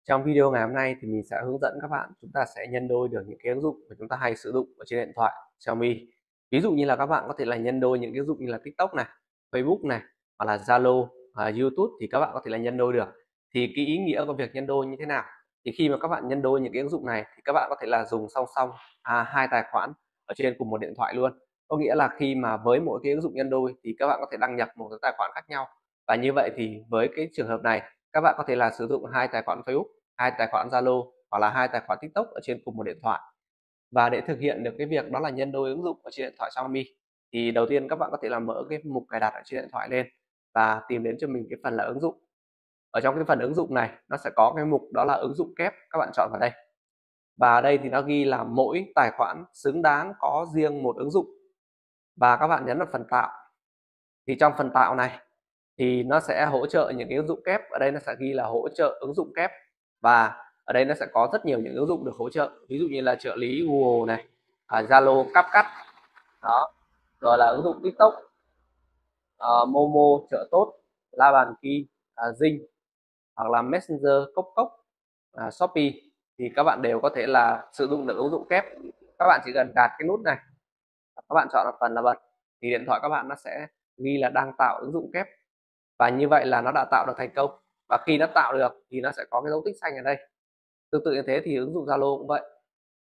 Trong video ngày hôm nay thì mình sẽ hướng dẫn các bạn chúng ta sẽ nhân đôi được những cái ứng dụng mà chúng ta hay sử dụng ở trên điện thoại Xiaomi. Ví dụ như là các bạn có thể là nhân đôi những cái ứng dụng như là TikTok này, Facebook này, hoặc là Zalo, YouTube thì các bạn có thể là nhân đôi được. Thì cái ý nghĩa của việc nhân đôi như thế nào? Thì khi mà các bạn nhân đôi những cái ứng dụng này thì các bạn có thể là dùng song song hai tài khoản ở trên cùng một điện thoại luôn. Có nghĩa là khi mà với mỗi cái ứng dụng nhân đôi thì các bạn có thể đăng nhập một cái tài khoản khác nhau. Và như vậy thì với cái trường hợp này các bạn có thể là sử dụng hai tài khoản Facebook, hai tài khoản Zalo hoặc là hai tài khoản TikTok ở trên cùng một điện thoại. Và để thực hiện được cái việc đó là nhân đôi ứng dụng ở trên điện thoại Xiaomi thì đầu tiên các bạn có thể là mở cái mục cài đặt ở trên điện thoại lên và tìm đến cho mình cái phần là ứng dụng. Ở trong cái phần ứng dụng này nó sẽ có cái mục đó là ứng dụng kép, các bạn chọn vào đây. Và ở đây thì nó ghi là mỗi tài khoản xứng đáng có riêng một ứng dụng. Và các bạn nhấn vào phần tạo. Thì trong phần tạo này thì nó sẽ hỗ trợ những cái ứng dụng kép, ở đây nó sẽ ghi là hỗ trợ ứng dụng kép, và ở đây nó sẽ có rất nhiều những ứng dụng được hỗ trợ, ví dụ như là trợ lý Google này, Zalo, CapCut đó, rồi là ứng dụng TikTok, Momo, trợ tốt, La Bàn Ki, Zing hoặc là Messenger, Cốc Cốc, Shopee thì các bạn đều có thể là sử dụng được ứng dụng kép. Các bạn chỉ cần gạt cái nút này, các bạn chọn vào phần là bật thì điện thoại các bạn nó sẽ ghi là đang tạo ứng dụng kép, và như vậy là nó đã tạo được thành công. Và khi nó tạo được thì nó sẽ có cái dấu tích xanh ở đây. Tương tự như thế thì ứng dụng Zalo cũng vậy,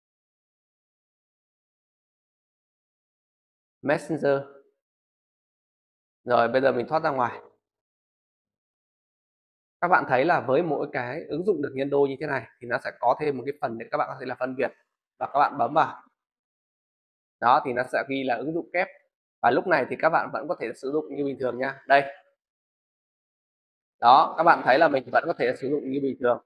Messenger. Rồi bây giờ mình thoát ra ngoài, các bạn thấy là với mỗi cái ứng dụng được nhân đôi như thế này thì nó sẽ có thêm một cái phần để các bạn có thể là phân biệt, và các bạn bấm vào đó thì nó sẽ ghi là ứng dụng kép, và lúc này thì các bạn vẫn có thể sử dụng như bình thường nha. Đây đó, các bạn thấy là mình vẫn có thể sử dụng như bình thường.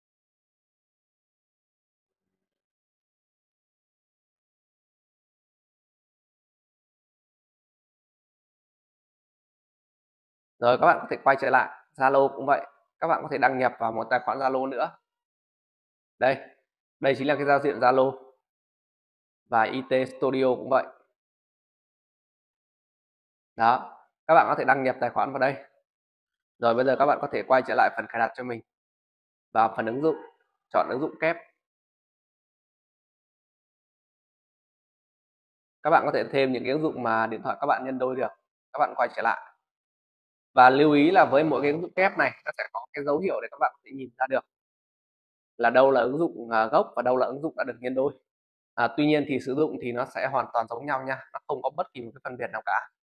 Rồi các bạn có thể quay trở lại. Zalo cũng vậy, các bạn có thể đăng nhập vào một tài khoản Zalo nữa. Đây, đây chính là cái giao diện Zalo. Và IT Studio cũng vậy. Đó, các bạn có thể đăng nhập tài khoản vào đây. Rồi bây giờ các bạn có thể quay trở lại phần cài đặt cho mình, vào phần ứng dụng, chọn ứng dụng kép. Các bạn có thể thêm những cái ứng dụng mà điện thoại các bạn nhân đôi được. Các bạn quay trở lại. Và lưu ý là với mỗi cái ứng dụng kép này nó sẽ có cái dấu hiệu để các bạn có thể nhìn ra được là đâu là ứng dụng gốc và đâu là ứng dụng đã được nhân đôi. Tuy nhiên thì sử dụng thì nó sẽ hoàn toàn giống nhau nha, nó không có bất kỳ một cái phân biệt nào cả.